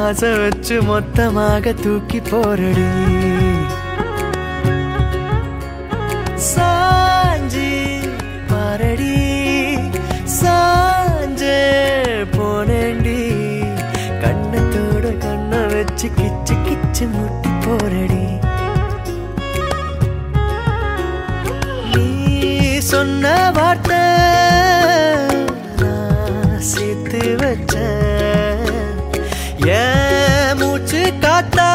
ஆசை வச்சு மொத்தமாக தூக்கி போரடி. சாஞ்சி பாரடி சாஞ்சே போனேண்டி, கண்ணத்தோட கண்ணை வச்சு கிச்சு கிச்சு முட்டி போரடி. நீ சொன்ன வார்த்தை நான் சேர்த்து வச்சேன், ஏன் மூச்சு காத்தா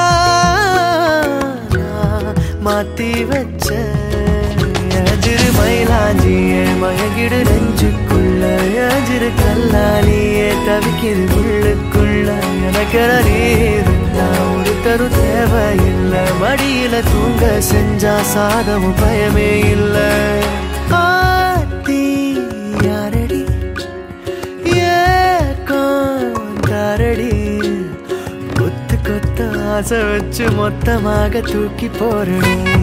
நான் மாத்தி வச்சேன். எஜிரு மயிலாஞ்சியே மயங்கிடு நெஞ்சுக்குள்ள, எஜிரு கல்லாலியே தவிக்கிது உள்ளுக்குள்ள. எனக்கு நீருந்தா ஒரு தரு தேவையில்லை, மடியில தூங்க செஞ்சா சாதமும் பயமே இல்லை. ஆத்தி யாரடி ஏக்காரடி, கொத்து கொத்த ஆசை வச்சு மொத்தமாக தூக்கி போரடி.